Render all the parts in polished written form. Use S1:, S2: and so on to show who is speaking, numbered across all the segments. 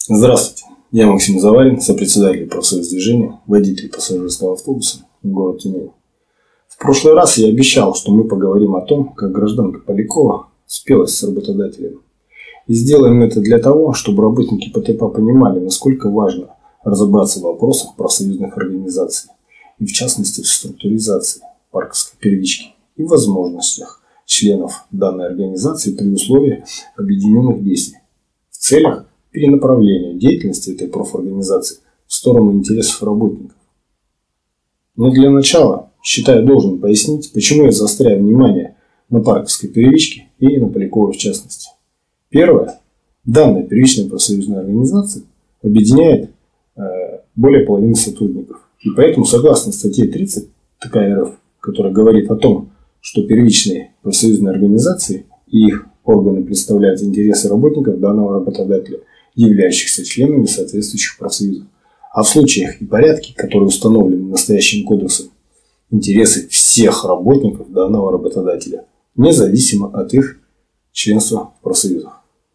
S1: Здравствуйте, я Максим Заварин, сопредседатель профсоюза движения водителей пассажирского автобуса в городе Тюмень. В прошлый раз я обещал, что мы поговорим о том, как гражданка Полякова спелась с работодателем. И сделаем это для того, чтобы работники ПТП понимали, насколько важно разобраться в вопросах профсоюзных организаций, и в частности в структуризации парковской первички и возможностях членов данной организации при условии объединенных действий в целях перенаправления деятельности этой профорганизации в сторону интересов работников. Но для начала считаю должным пояснить, почему я заостряю внимание на парковской первичке и на Поляковой в частности. Первое. Данная первичная профсоюзная организация объединяет более половины сотрудников. И поэтому, согласно статье 30 ТК РФ, которая говорит о том, что первичные профсоюзные организации и их органы представляют интересы работников данного работодателя, являющихся членами соответствующих профсоюзов, а в случаях и порядке, которые установлены настоящим кодексом, интересы всех работников данного работодателя, независимо от их членства в профсоюзах.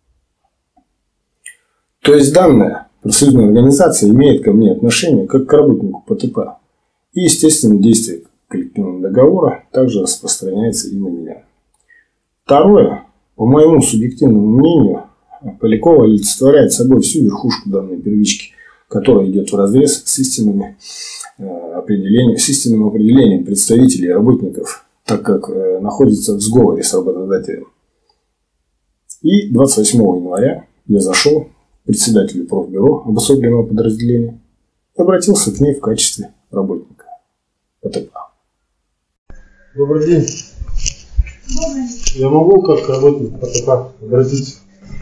S1: То есть данная профсоюзная организация имеет ко мне отношение как к работнику ПТП. И, естественно, действие коллективного договора также распространяется и на меня. Второе. По моему субъективному мнению, Полякова олицетворяет собой всю верхушку данной первички, которая идет вразрез с истинным определением представителей и работников, так как находится в сговоре с работодателем. И 28 января я зашел к председателю профбюро обособленного подразделения и обратился к ней в качестве работника ПТП.
S2: Добрый день. Я могу как работник ПТП обратиться?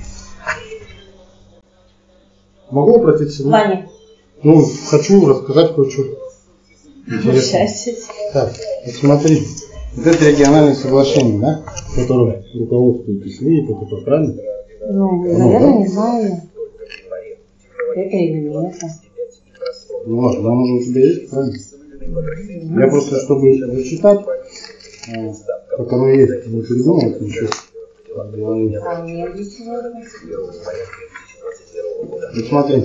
S2: Могу обратиться?
S3: Ваня.
S2: Ну, хочу рассказать кое-что интересное. Так, вот смотри. Вот это региональное соглашение, да? Которым руководствуетесь вы и ПТП, правильно?
S3: Ну, наверное, не знаю. Это или не это.
S2: Ну ладно, оно же у тебя есть, правильно? Я просто, чтобы зачитать, как оно есть, не придумал, ничего. Ну смотри.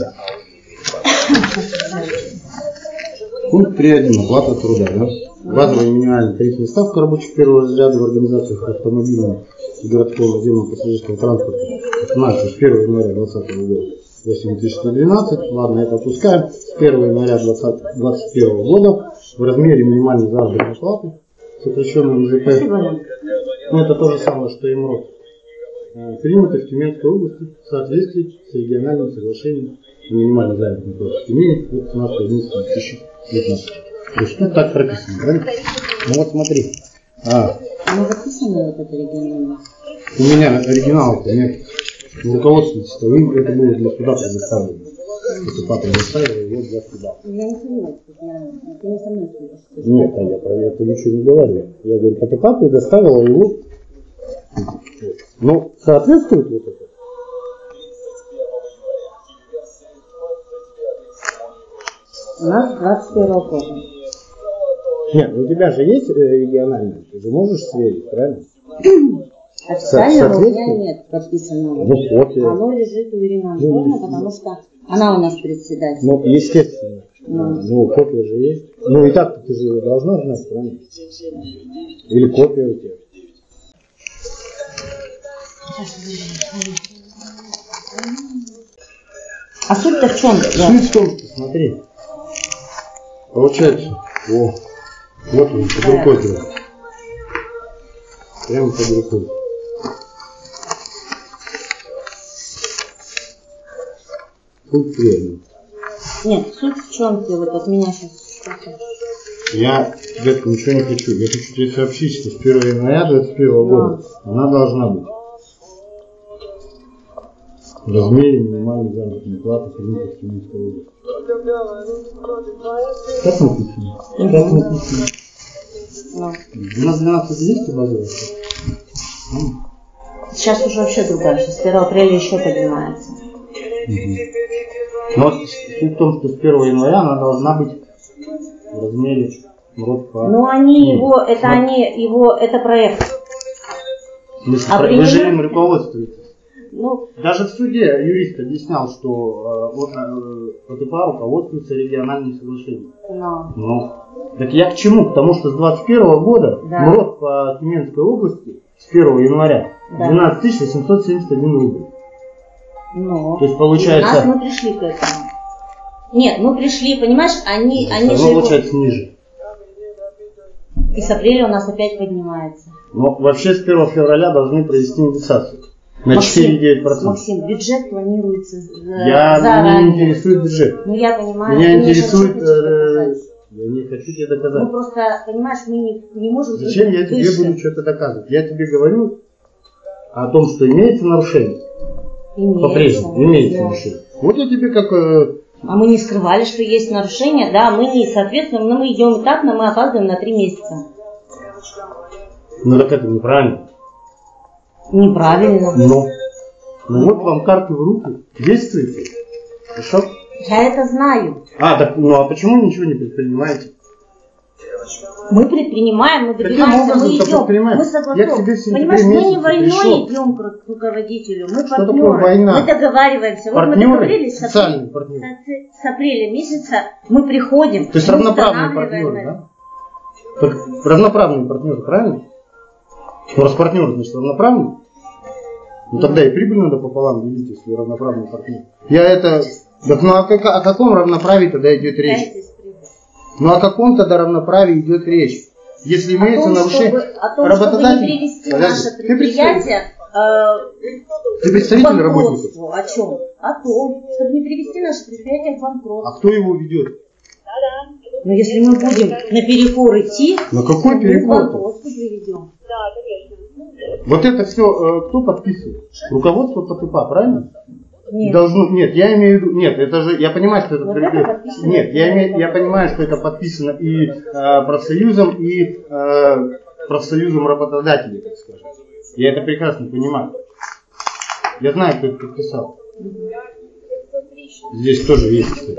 S2: Пункт 3.1. Оплата труда. Да? Базовая минимальная тарифная ставка рабочих первого разряда в организациях автомобильного и городского наземного пассажирского транспорта устанавливается с 1 января 2020 года 8112. Ладно, это опускаем. С 1 января 2021 года в размере минимальной заработной платы, сокращенной МЗП. Ну, это то же самое, что и МРОД. Принято в Тюменской области в соответствии с региональным соглашением о минимальной заработной плате в Тюмени от 17.11.2019. То есть тут так прописано, правильно? Ну вот смотри.
S3: Оно записано вот это региональное?
S2: У меня оригинала-то нет. Руководствуйтесь, вы это было для суда предоставлено. Это папа предоставил его для суда.
S3: Я не понимаю, ты не со мной судишь.
S2: Нет, я про это ничего не говорю. Я говорю, ПТП предоставила его. Ну, соответствует вот это?
S3: У нас 21 года.
S2: Нет, у тебя же есть региональный, ты же можешь сверить, правильно?
S3: Официально у меня нет подписанного.
S2: Ну, копия.
S3: Оно лежит у Ирины Антоновны, потому что она у нас председатель.
S2: Ну, естественно. Ну, копия же есть. Ну, и так ты же должна знать, правильно? Или копия у тебя.
S3: А суть-то в чем?
S2: Суть в том, что, смотри, получается, вот он, под рукой тебя. Прямо под рукой. Пункт 3.
S3: Нет, суть в чем ты вот от меня сейчас?
S2: Я тебе ничего не хочу. Я хочу тебе сообщить, что с 1 января 2021 года она должна быть в размере минимальной заработной платы принятых в Тюменской области. Как написано? Как написано? У нас 12 есть базовая?
S3: Сейчас уже вообще другая. Сейчас 1 апреля еще поднимается.
S2: Но суть в том, что с 1 января она должна быть в размере
S3: Ну они его, это проект.
S2: Вы же им руководствуетесь.
S3: Ну,
S2: даже в суде юрист объяснял, что ПТП руководствуется региональным соглашением. Ну, так я к чему? Потому что с 2021 года МРОД по Тюменской области с 1 января 12 871 рубль.
S3: Ну,
S2: то есть получается...
S3: мы пришли к этому. Нет, мы пришли, понимаешь, они же...
S2: получается ниже.
S3: И с апреля у нас опять поднимается.
S2: Но вообще с 1 февраля должны провести индексацию. На 4,9%.
S3: Максим, бюджет планируется
S2: Меня не интересует бюджет.
S3: Ну я понимаю.
S2: Меня интересует... Я не хочу тебе доказать.
S3: Ну просто, понимаешь, мы не можем...
S2: Зачем я тебе буду что-то доказывать? Я тебе говорю о том, что имеется нарушение. По-прежнему имеется нарушение. Вот я тебе как...
S3: А мы не скрывали, что есть нарушение, да, мы не, соответственно, мы идем этапно, мы опаздываем на 3 месяца.
S2: Ну так это неправильно.
S3: Неправильно.
S2: Ну вот вам карты в руки, действуйте. Хорошо?
S3: Я это знаю.
S2: Так, а почему ничего не предпринимаете?
S3: Мы предпринимаем, мы добиваемся, мы идем, мы согласовываем. Понимаешь, мы не войной идем к руководителю, мы партнеры, мы договариваемся. Вот мы договорились с апреля месяца, мы приходим.
S2: То есть равноправные партнеры, да? Равноправные партнеры, правильно? Ну раз партнеры, значит равноправные. Ну тогда и прибыль надо пополам делить, если равноправный партнер. Так, ну о каком равноправии тогда идет речь? Ну о каком тогда равноправии идет речь? Если имеется нарушение...
S3: О том, чтобы не привести наше предприятие
S2: Ты представитель работников?
S3: О чем? О том, чтобы не привести наше предприятие к банкротству.
S2: А кто его ведет?
S3: Но если мы будем на перекор идти,
S2: на какой перекор?
S3: Мы к банкротству приведем.
S2: Вот это все кто подписывает? Руководство ПТП, правильно?
S3: Нет.
S2: Нет, я имею в виду, нет, это же, я понимаю, что это...
S3: Вот это
S2: нет, я понимаю, что это подписано и профсоюзом, и профсоюзом работодателей, так скажем. Я это прекрасно понимаю. Я знаю, кто это подписал. Здесь тоже есть, кстати.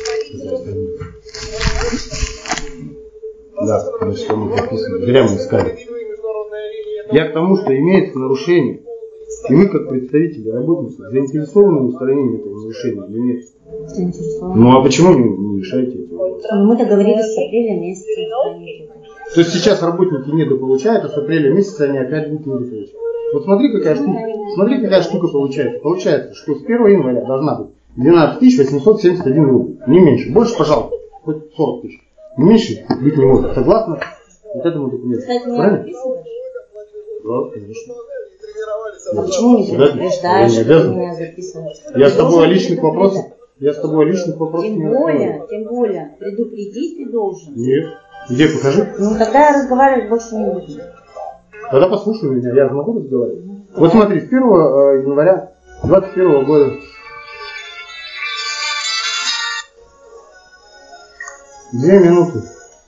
S2: Да, потому что мы подписаны. Зря мы искали. Я к тому, что имеется нарушение. И вы, как представители работников, заинтересованы в устранении этого нарушения или нет? Ну а почему не решаете это?
S3: Мы договорились с апреля месяца.
S2: То есть сейчас работники недополучают, а с апреля месяца они опять будут недополучать. Вот смотри, какая штука получается. Получается, что с 1 января должна быть 12 871 рубль. Не меньше. Больше, пожалуйста, хоть 40 тысяч. Не меньше быть не может. Согласна вот этому документу? Правильно? Да, конечно.
S3: А почему не предупреждаешь, что ты меня записываешь?
S2: Я с тобой о личных вопросах.
S3: Тем более, предупредить ты должен.
S2: Нет. Где, покажи.
S3: Ну тогда разговаривать больше не будем.
S2: Тогда послушай меня, я могу разговаривать. Вот смотри, с 1 января 2021 года. 2 минуты.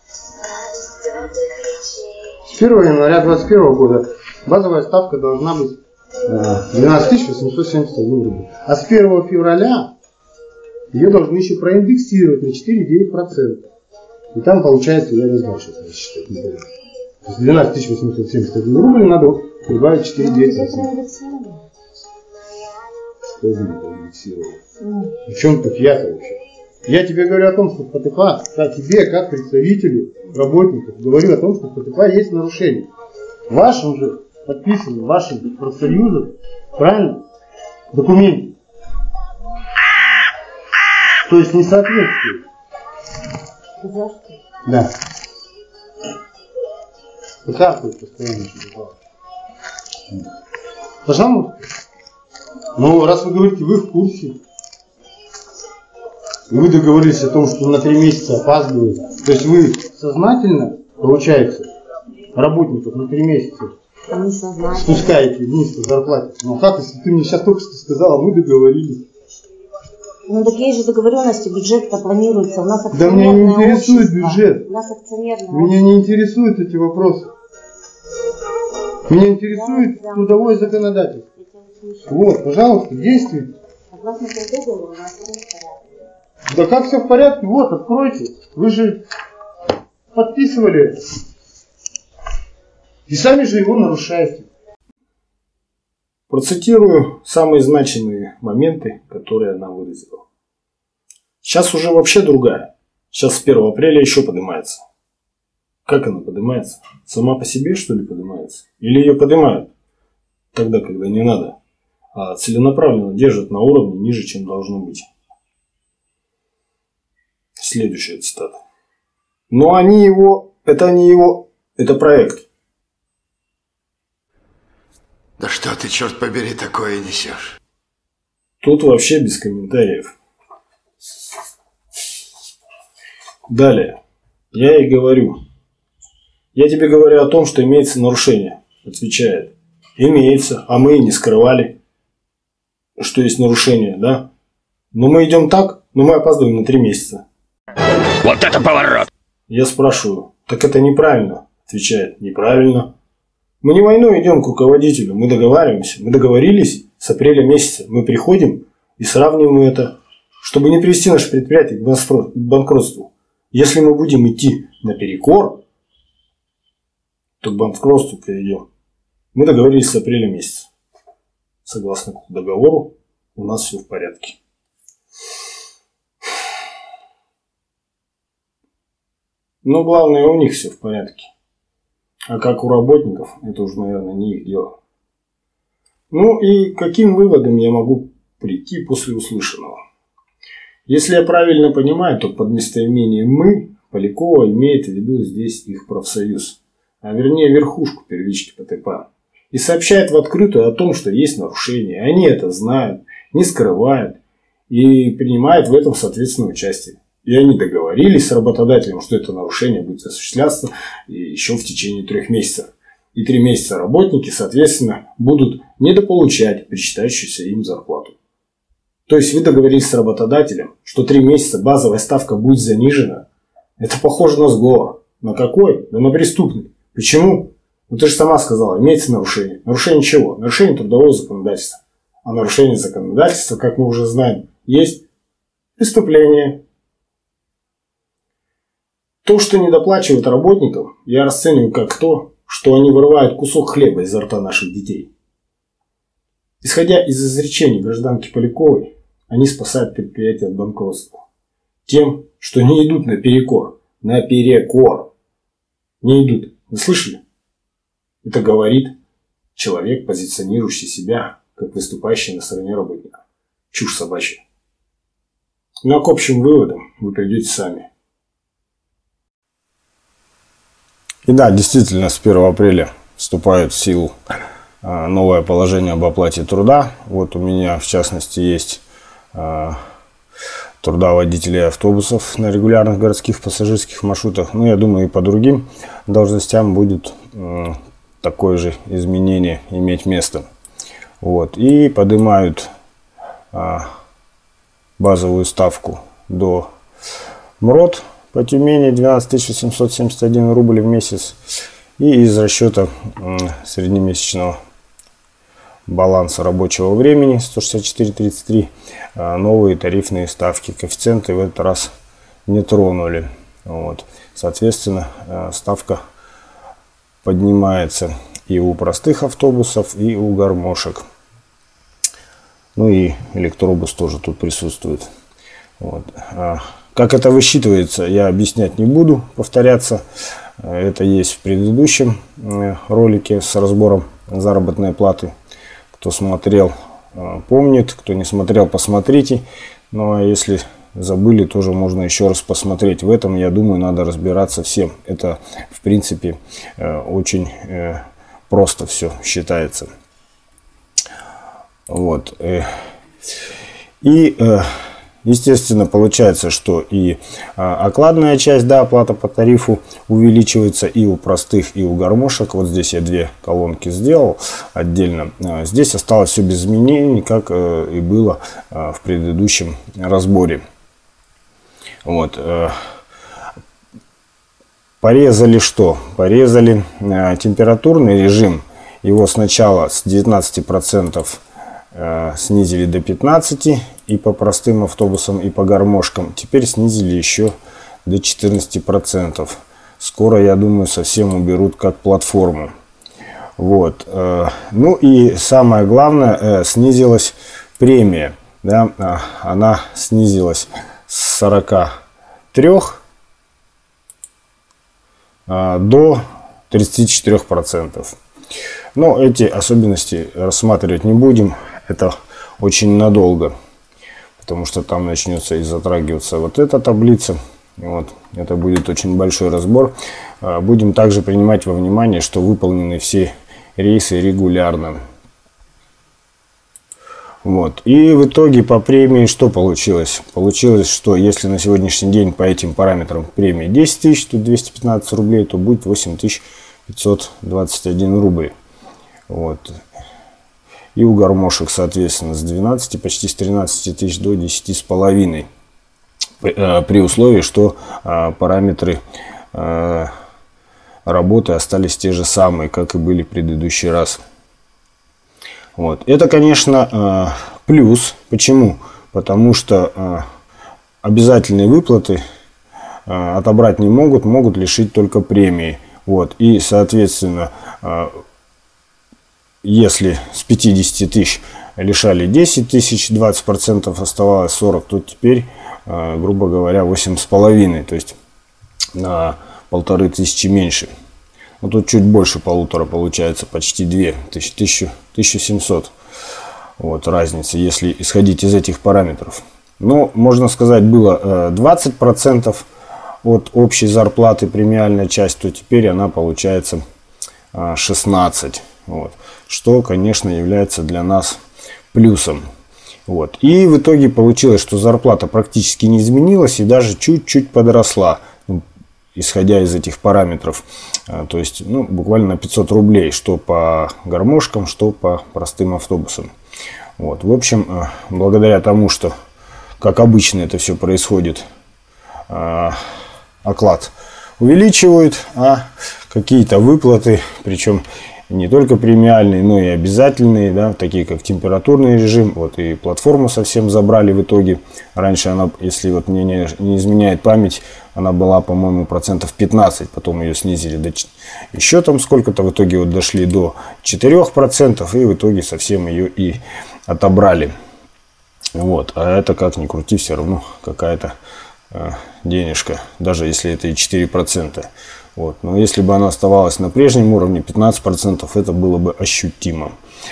S2: С 1 января 2021 года базовая ставка должна быть 12 871 рубль. А с 1 февраля ее должны еще проиндексировать на 4,9%. И там получается, я не знаю, что это считать, не помню. То есть 12 871 рубль надо прибавить 4,9%. Что будет индексировать? В чем тут я-то вообще? Я тебе говорю о том, что в ПТП, тебе, как представителю работников, говорю о том, что в ПТП есть нарушение. Вашим же подписанным, вашим профсоюзом, правильно, документы. То есть не соответствует. Да. Выкаркивает постоянно, что пожалуйста. Ну, раз вы говорите, вы в курсе. И вы договорились о том, что на 3 месяца опаздываете. То есть вы сознательно, получается, работников на 3 месяца спускаете вниз по зарплате. Ну как, если ты мне сейчас только что сказала, мы договорились.
S3: Ну так есть же договоренности, бюджет-то планируется, у нас акционерное
S2: общество. Да меня не интересует
S3: общество.
S2: Бюджет.
S3: У нас акционерное
S2: Меня не интересуют эти вопросы. Меня интересует трудовое законодательство. Вот, пожалуйста, действуйте.
S3: Согласно договору, у нас все в порядке.
S2: Да как все в порядке? Вот, откройте. Вы же подписывали. И сами же его нарушаете.
S1: Процитирую самые значимые моменты, которые она выразила. Сейчас уже вообще другая. Сейчас с 1 апреля еще поднимается. Как она поднимается? Сама по себе, что ли, поднимается? Или ее поднимают тогда, когда не надо, а целенаправленно держат на уровне ниже, чем должно быть? Следующая цитата. Но они его, это проект.
S4: Да что ты, черт побери, такое несешь?
S1: Тут вообще без комментариев. Далее. Я ей говорю. Я тебе говорю о том, что имеется нарушение. Отвечает. Имеется. А мы и не скрывали, что есть нарушение, да? Но мы идем так, но мы опаздываем на 3 месяца.
S4: Вот это поворот!
S1: Я спрашиваю. Так это неправильно. Отвечает. Неправильно. Мы не войной идем к руководителю. Мы договариваемся. Мы договорились с апреля месяца. Мы приходим и сравниваем это, чтобы не привести наше предприятие к банкротству. Если мы будем идти наперекор, то к банкротству приведем. Мы договорились с апреля месяца. Согласно договору, у нас все в порядке. Но главное, у них все в порядке. А как у работников, это уже, наверное, не их дело. Ну и к каким выводам я могу прийти после услышанного? Если я правильно понимаю, то под местоимением «мы» Полякова имеет в виду здесь их профсоюз, а вернее верхушку первички ПТП. И сообщает в открытую о том, что есть нарушения. Они это знают, не скрывают и принимают в этом соответственное участие. И они договорились с работодателем, что это нарушение будет осуществляться еще в течение 3 месяцев. И 3 месяца работники, соответственно, будут недополучать причитающуюся им зарплату. То есть вы договорились с работодателем, что 3 месяца базовая ставка будет занижена. Это похоже на сговор. На какой? Да на преступный. Почему? Ну ты же сама сказала, имеется нарушение. Нарушение чего? Нарушение трудового законодательства. А нарушение законодательства, как мы уже знаем, есть преступление. То, что не доплачивают работникам, я расцениваю как то, что они вырывают кусок хлеба изо рта наших детей. Исходя из изречений гражданки Поляковой, они спасают предприятие от банкротства. Тем, что не идут наперекор. Наперекор. Не идут. Вы слышали? Это говорит человек, позиционирующий себя как выступающий на стороне работников. Чушь собачья. Но к общим выводам вы придете сами.
S5: И да, действительно, с 1 апреля вступает в силу новое положение об оплате труда. Вот у меня, в частности, есть труда водителей автобусов на регулярных городских пассажирских маршрутах. Ну, я думаю, и по другим должностям будет такое же изменение иметь место. Вот. И поднимают базовую ставку до МРОТ по Тюмени 12 771 рубль в месяц. И из расчета среднемесячного баланса рабочего времени 164,33 новые тарифные ставки. Коэффициенты в этот раз не тронули. Вот. Соответственно, ставка поднимается и у простых автобусов, и у гармошек. Ну и электробус тоже тут присутствует. Вот. Как это высчитывается, я объяснять не буду, повторяться. Это есть в предыдущем ролике с разбором заработной платы. Кто смотрел, помнит. Кто не смотрел, посмотрите. Ну а если забыли, тоже можно еще раз посмотреть. В этом, я думаю, надо разбираться всем. Это, в принципе, очень просто все считается. Вот. И, естественно, получается, что и окладная часть, да, оплата по тарифу увеличивается и у простых, и у гармошек. Вот здесь я 2 колонки сделал отдельно. Здесь осталось все без изменений, как и было в предыдущем разборе. Вот. Порезали что? Порезали температурный режим. Его сначала с 19% снизили до 15%, и по простым автобусам, и по гармошкам. Теперь снизили еще до 14%. Скоро, я думаю, совсем уберут как платформу. Вот. Ну и самое главное, снизилась премия. Да, она снизилась с 43 до 34%. Но эти особенности рассматривать не будем. Это очень надолго. Потому что там начнется и затрагиваться вот эта таблица. Вот. Это будет очень большой разбор. Будем также принимать во внимание, что выполнены все рейсы регулярно. Вот. И в итоге по премии что получилось? Получилось, что если на сегодняшний день по этим параметрам премия 10 тысяч, тут 215 рублей, то будет 8521 рубль. Вот. И у гармошек, соответственно, с 12, почти с 13 тысяч до 10,5. При условии, что параметры работы остались те же самые, как и были в предыдущий раз. Вот. Это, конечно, плюс. Почему? Потому что обязательные выплаты отобрать не могут, могут лишить только премии. Вот. И, соответственно, если с 50 тысяч лишали 10 тысяч, 20% оставалось 40, то теперь, грубо говоря, 8,5, то есть на 1500 меньше. Вот тут чуть больше полутора получается, почти 2000, 1700. Вот разница, если исходить из этих параметров. Но, можно сказать, было 20% от общей зарплаты премиальная часть, то теперь она получается 16%. Вот. Что, конечно, является для нас плюсом. Вот. И в итоге получилось, что зарплата практически не изменилась и даже чуть-чуть подросла, исходя из этих параметров. То есть, ну, буквально на 500 рублей, что по гармошкам, что по простым автобусам. Вот. В общем, благодаря тому, что, как обычно это все происходит, оклад увеличивают, а какие-то выплаты, причем не только премиальные, но и обязательные, да, такие как температурный режим. Вот и платформу совсем забрали в итоге. Раньше она, если вот мне не изменяет память, она была, по-моему, процентов 15, потом ее снизили до еще там сколько-то, в итоге вот дошли до 4%, и в итоге совсем ее и отобрали. Вот. А это, как ни крути, все равно какая-то денежка, даже если это и 4%. Вот. Но если бы она оставалась на прежнем уровне, 15%, это было бы ощутимо.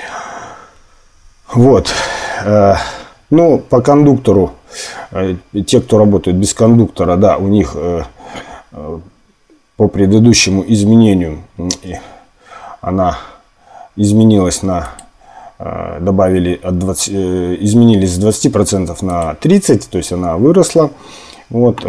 S5: Вот. Ну, по кондуктору, те, кто работает без кондуктора, да, у них по предыдущему изменению она изменилась на, добавили от 20, изменились с 20% на 30%, то есть она выросла. Вот.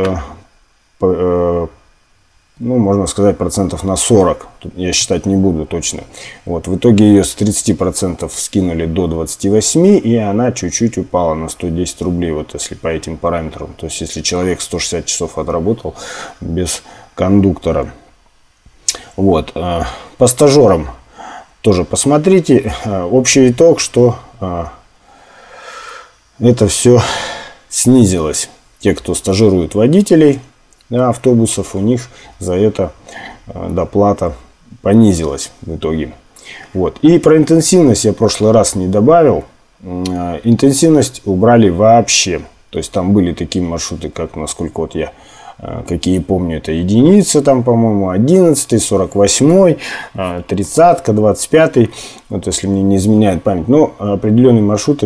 S5: Ну, можно сказать, процентов на 40. Тут я считать не буду точно. Вот. В итоге ее с 30% скинули до 28%, и она чуть-чуть упала на 110 рублей, вот если по этим параметрам. То есть, если человек 160 часов отработал без кондуктора. Вот. По стажерам тоже посмотрите. Общий итог, что это все снизилось. Те, кто стажирует водителей автобусов, у них за это доплата понизилась в итоге. Вот. И про интенсивность я в прошлый раз не добавил. Интенсивность убрали вообще. То есть там были такие маршруты, как, насколько вот я, какие помню, это единица, там, по-моему, 11, 48, 30, 25, вот если мне не изменяет память. Но определенные маршруты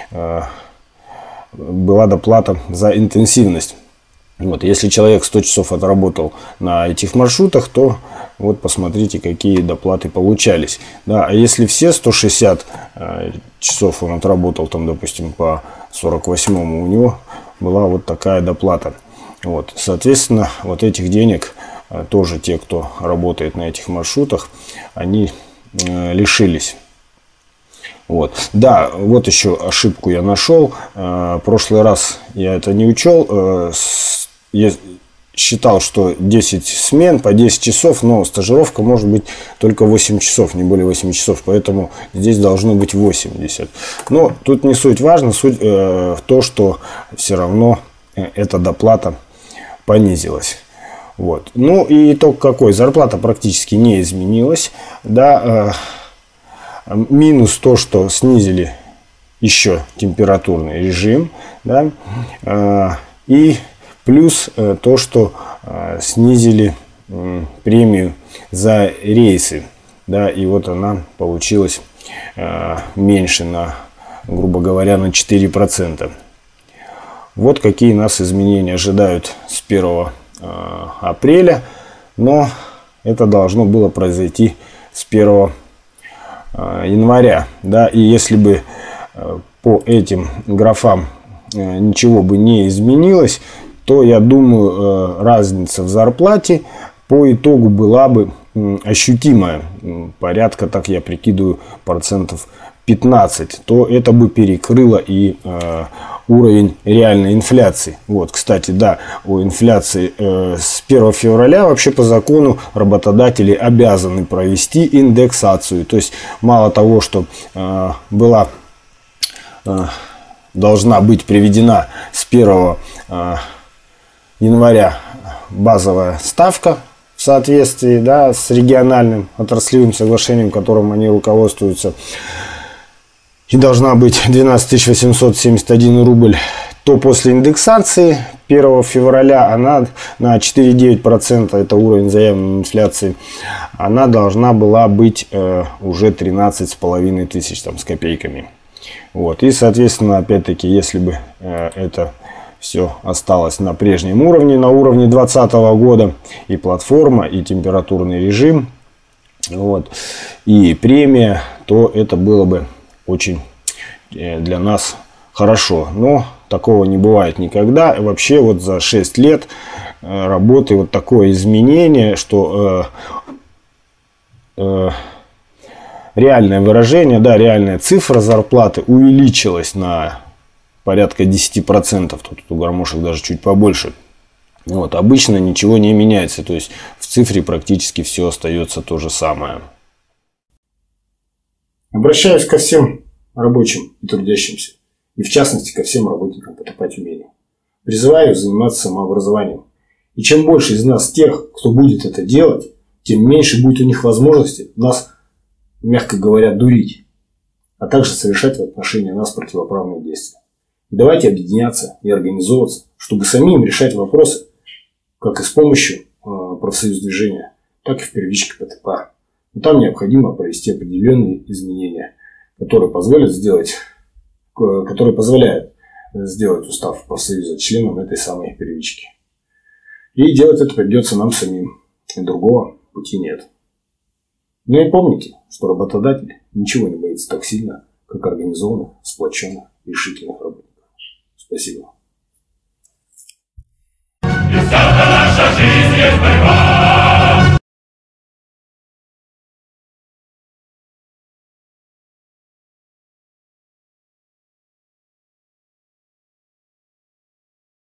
S5: была доплата за интенсивность. Вот, если человек 100 часов отработал на этих маршрутах, то вот посмотрите, какие доплаты получались. Да, а если все 160 часов он отработал, там, допустим, по 48-му, у него была вот такая доплата. Вот, соответственно, вот этих денег тоже те, кто работает на этих маршрутах, они лишились. Вот. Да, вот еще ошибку я нашел. В прошлый раз я это не учел. Я считал, что 10 смен по 10 часов, но стажировка может быть только 8 часов, не более 8 часов. Поэтому здесь должно быть 80. Но тут не суть важно. Суть в том, что все равно эта доплата понизилась. Вот. Ну и итог какой? Зарплата практически не изменилась. Да, минус то, что снизили еще температурный режим. Да, и плюс то, что снизили премию за рейсы. Да, и вот она получилась меньше, грубо говоря, на 4%. Вот какие нас изменения ожидают с 1 апреля. Но это должно было произойти с 1 января. Да, и если бы по этим графам ничего бы не изменилось, то, я думаю, разница в зарплате по итогу была бы ощутимая, порядка, так я прикидываю, процентов 15, то это бы перекрыло и уровень реальной инфляции. Вот, кстати, да, о инфляции с 1 февраля вообще по закону работодатели обязаны провести индексацию. То есть мало того, что должна быть приведена с 1 января базовая ставка в соответствии, да, с региональным отраслевым соглашением, которым они руководствуются, и должна быть 12 871 рубль, то после индексации 1 февраля она на 4,9%, это уровень заявленной инфляции, она должна была быть уже 13,5 тысяч там, с копейками. Вот. И, соответственно, опять-таки, если бы это все осталось на прежнем уровне, на уровне 2020 года, и платформа, и температурный режим, вот, и премия, то это было бы очень для нас хорошо. Но такого не бывает никогда. Вообще вот за 6 лет работы вот такое изменение, что реальное выражение, да, реальная цифра зарплаты увеличилась на порядка 10%. Тут у гармошек даже чуть побольше. Вот, обычно ничего не меняется. То есть в цифре практически все остается то же самое.
S1: Обращаюсь ко всем рабочим и трудящимся. И в частности ко всем работникам ПТП Тюмени. Призываю заниматься самообразованием. И чем больше из нас тех, кто будет это делать, тем меньше будет у них возможности нас, мягко говоря, дурить, а также совершать в отношении нас противоправные действия. И давайте объединяться и организовываться, чтобы самим решать вопросы, как и с помощью профсоюз движения, так и в первичке ПТП. Но там необходимо провести определенные изменения, которые позволяют сделать устав профсоюза членом этой самой первички. И делать это придется нам самим. И другого пути нет. Ну и помните, что работодатель ничего не боится так сильно, как организованных, сплоченных, решительных работников. Спасибо.
S6: И вся наша жизнь есть борьба.